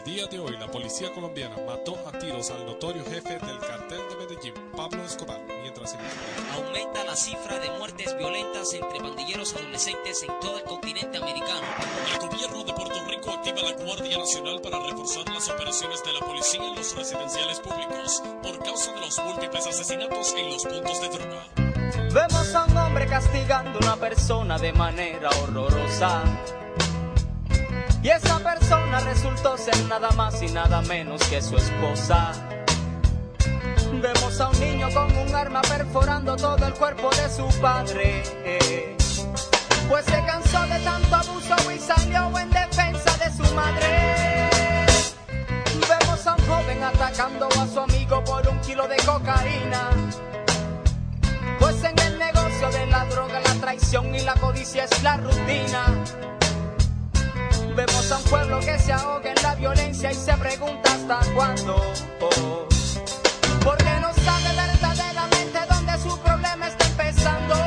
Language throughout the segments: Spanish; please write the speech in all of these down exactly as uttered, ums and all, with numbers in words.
día de hoy, la policía colombiana mató a tiros al notorio jefe del cartel de Medellín, Pablo Escobar, mientras se aumenta la cifra de muertes violentas entre pandilleros adolescentes en todo el continente americano. El gobierno de Puerto Rico activa la Guardia Nacional para reforzar las operaciones de la policía en los residenciales públicos por causa de los múltiples asesinatos en los puntos de droga. Vemos a un hombre castigando a una persona de manera horrorosa. Y esa persona resultó ser nada más y nada menos que su esposa. Vemos a un niño con un arma perforando todo el cuerpo de su padre, pues se cansó de tanto abuso y salió en defensa de su madre. Vemos a un joven atacando a su amigo por un kilo de cocaína, pues en el negocio de la droga la traición y la codicia es la rutina. Vemos a un pueblo que se ahoga en la violencia y se pregunta hasta cuándo, oh, porque no sabe verdaderamente dónde su problema está empezando.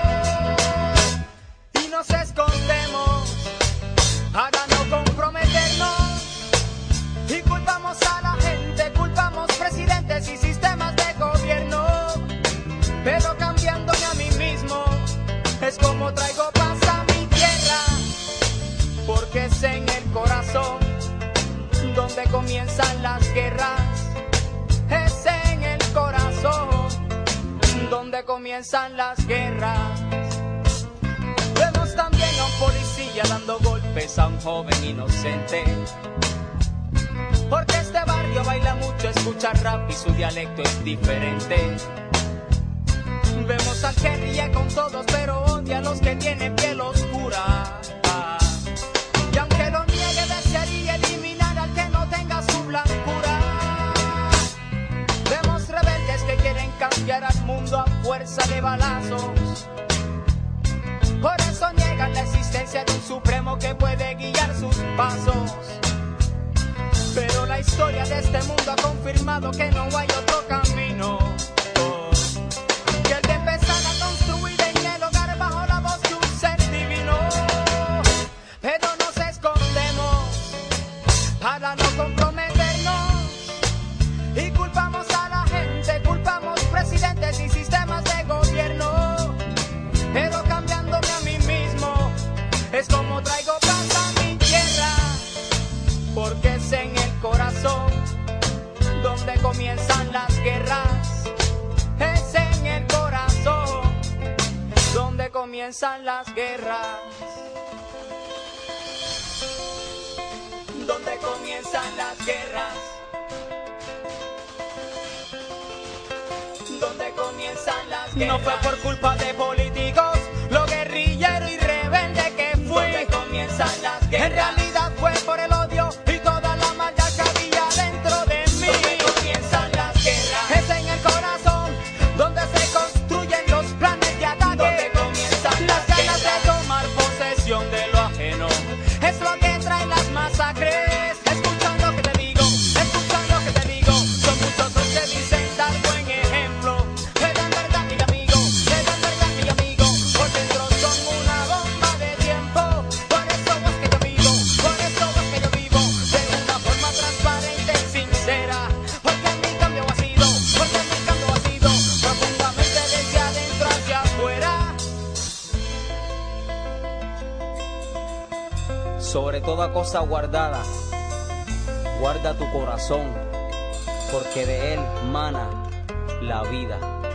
Y nos escondemos para no comprometernos y culpamos a la gente, culpamos presidentes y sistemas de gobierno, pero cambiándome a mí mismo es como traigo paz a mi tierra, porque es en el corazón donde comienzan las guerras. Es en el corazón donde comienzan las guerras. Vemos también a un policía dando golpes a un joven inocente, porque este barrio baila mucho, escucha rap y su dialecto es diferente. Vemos al que ríe con todos pero odia a los que tienen piel oscura, y aunque lo niegue desearía eliminar al que no tenga su blancura. Vemos rebeldes que quieren cambiar al mundo a fuerza de balazos, por eso niegan la existencia de un supremo que puede guiar sus pasos. Pero la historia de este mundo ha confirmado que no hay otro camino que el de empezar a construir en el hogar bajo la voz de un ser divino. Pero nos escondemos para no comprometernos y culpamos a la gente, culpamos presidentes y sistemas de gobierno, pero cambiándome a mí mismo es como traigo paz a mi tierra, porque es en el corazón donde comienzan las guerras. Es en el corazón donde comienzan las guerras, donde comienzan las guerras, donde comienzan las guerras. No fue por culpa de políticos, lo guerrillero y rebelde que fui, donde comienzan las guerras. En realidad fue por el odio y toda la maldad que había dentro de mí, donde comienzan las guerras. Es en el corazón donde se construyen los planes de ataque, donde comienzan las ganas de tomar posesión de lo ajeno. Es lo que trae las masacres. Escucha lo que te digo, escucha lo que te digo. Son muchos los que dicen dar buen ejemplo, pero en verdad mi amigo, pero en verdad mi amigo, por dentro son una bomba de tiempo. Por eso vos que yo vivo, por eso vos que yo vivo de una forma transparente y sincera, porque mi cambio ha sido, porque mi cambio ha sido profundamente desde adentro hacia afuera. Sobre toda cosa guardada, guarda tu corazón, porque de él mana la vida.